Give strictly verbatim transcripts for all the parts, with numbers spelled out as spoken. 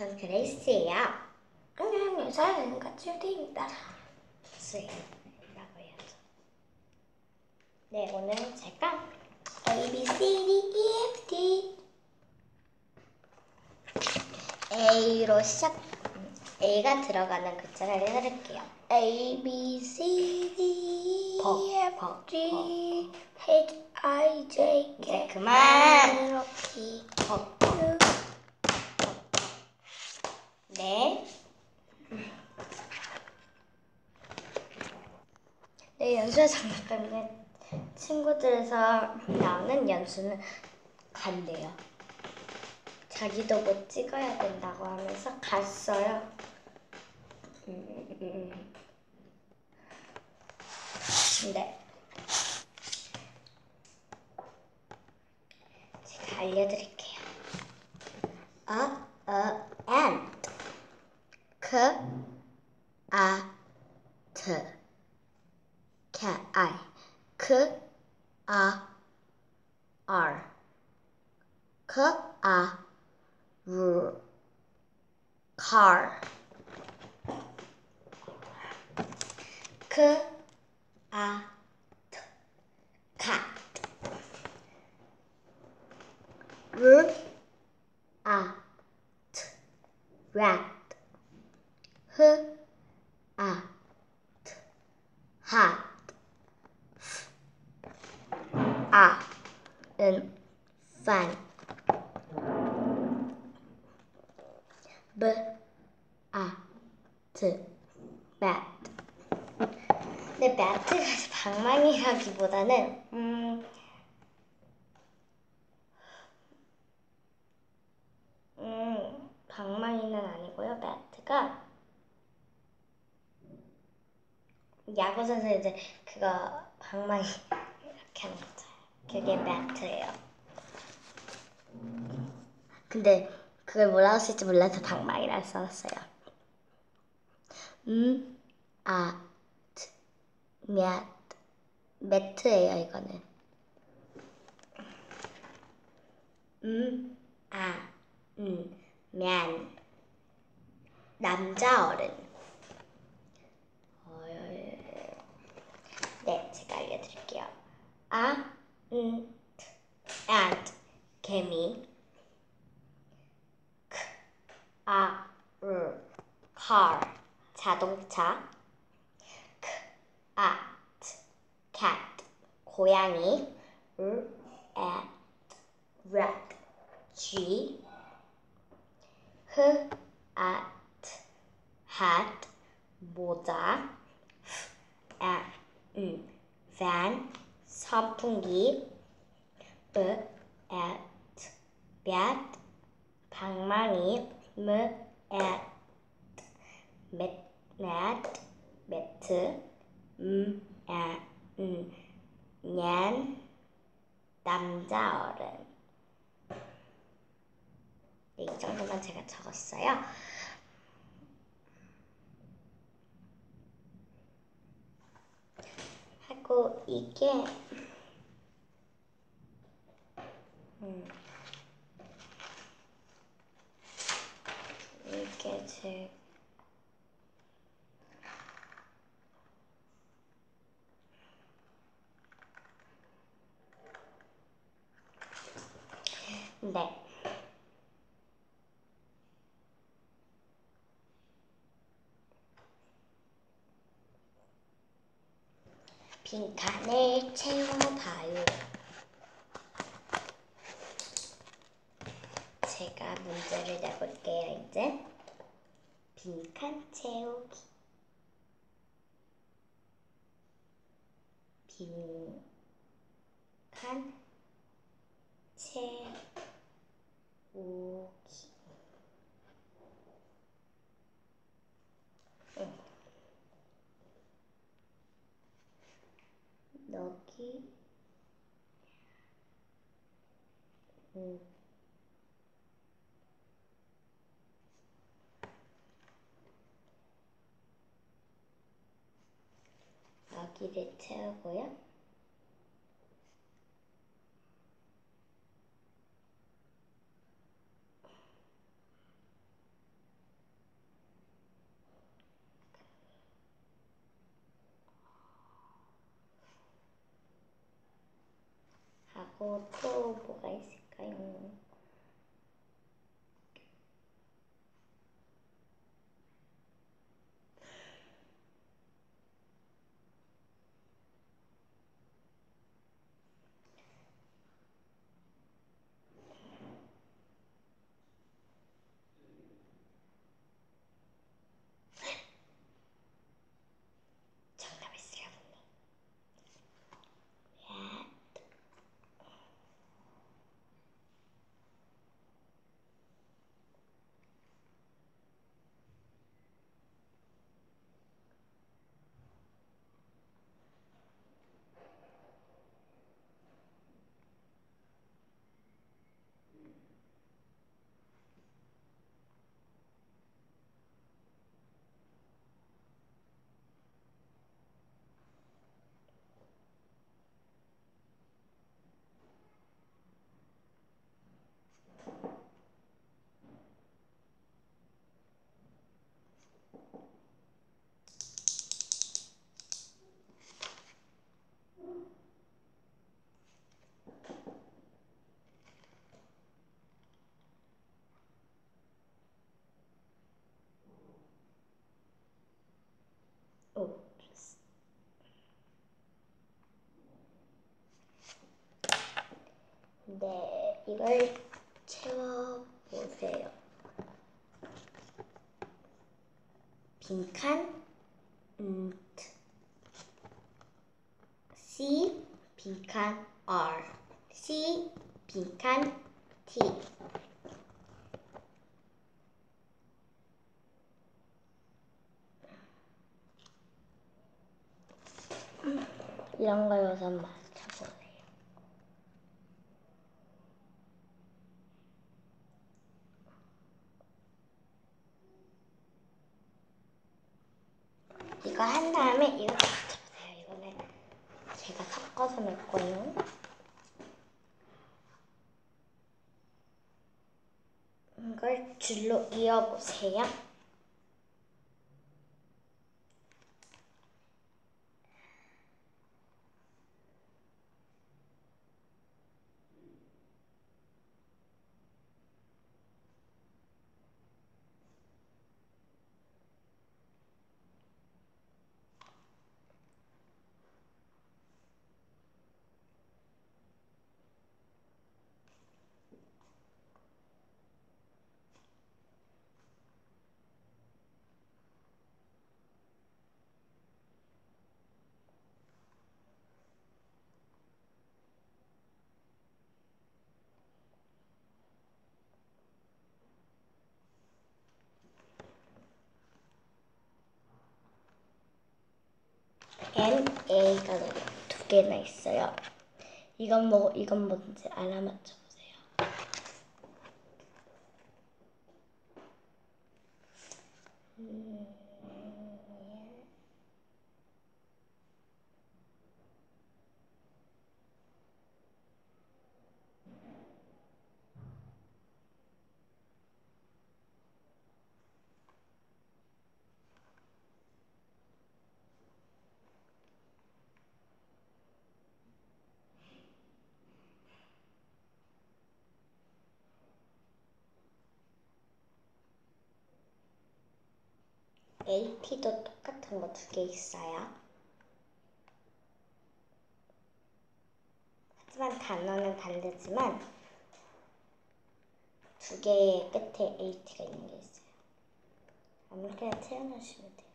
전 그레이스예요. 안녕, 저는 가출입니다. 수예라고 해야죠. 네, 오늘 제가 A, B, C, D, E, F, D A로 시작, A가 들어가는 글자를 해드릴게요. A, B, C, D, E, F, 버, G, H, I, J, K, 이제 그만. L, M, P, 버, Q. 네. 네, 연수에 장난감에 친구들에서 나오는 연수는 간대요. 자기도 뭐 찍어야 된다고 하면서 갔어요. 음, 음, 음. 네. 제가 알려드릴게요. 어, 어, and. 그, 아, 트. cat, I. 그, 아, R. 그, 아, 루. car. 그, 아, 트. cat. 루, 아, 트. rat. 흐, 아, 트. hot. 아, 은, fan. b, 아, 트. bat. 근데 bat가 방망이라기보다는 음, 음, 방망이는 아니고요. bat가 야구 선수 이제 그거 방망이 이렇게 하는 거죠. 그게 bat예요. 근데 그걸 뭐라고 쓸지 몰라서 방망이라 써놨어요. 음, 아, 트, 몇, 매트예요 이거는. 음, 아, 음, 면, 남자 어른. 어, 네, 제가 알려드릴게요. 아, 음, 트, and, 개미. 크, 아, 르, car, 자동차. 크, 아, 트, cat, 고양이. 르, 에, rat, 쥐. 흐, 아, 트, hat, 모자. 아, 음, van, 선풍기. b, at, bat, 방망이. m, at, 맷, mat, 매트. 음, 아, 음, 년, 남자 어른. 네, 이 정도만 제가 적었어요. 하고 이게 음, 이게 제 네. 빈칸을 채워봐요. 제가 문제를 내볼게요. 이제 빈칸 채우기. 빈칸 채우기. 응. 여기 음. 여기를 채우고요. 하고 또 뭐가 있을까요? 정답 있어요, 언니. 오, 네, 이걸 채워보세요. 빈칸 음, C 빈칸 R C 빈칸 T 이런 걸 우선 맞춰보세요. 이거 한 다음에 이렇게 맞춰보세요. 이거는 제가 섞어서 낼 거예요. 이걸 줄로 이어보세요. N, A가 두 개나 있어요. 이건 뭐, 이건 뭔지 알아맞혀 보세요. 음, A, T도 똑같은 거 두 개 있어요. 하지만 단어는 다르지만 두 개의 끝에 에이 티가 있는 게 있어요. 아무렇게나 채워넣으시면 돼요.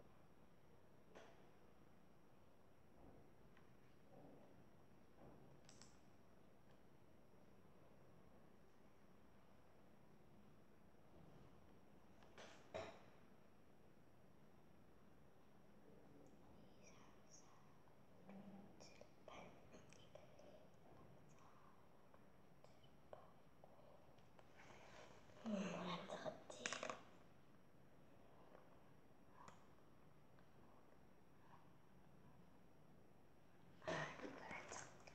음, 뭘안 적었지? 아, 이걸 안 적었네.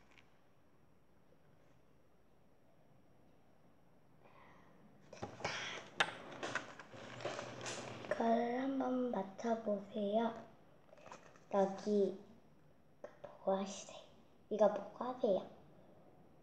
이걸 한번 맞춰보세요. 여기 뭐 하시세요? 이거 뭐 하세요?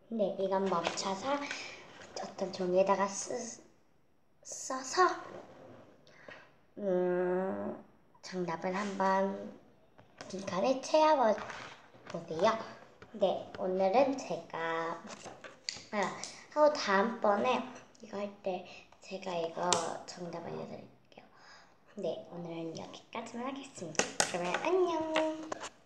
네, 이건 멈춰서 어떤 종이에다가 쓰, 써서 음, 정답을 한번 빈칸에 채워보세요. 네, 오늘은 제가 아, 하고 다음번에 이거 할 때 제가 이거 정답 알려드릴게요. 네, 오늘은 여기까지만 하겠습니다. 그러면 안녕.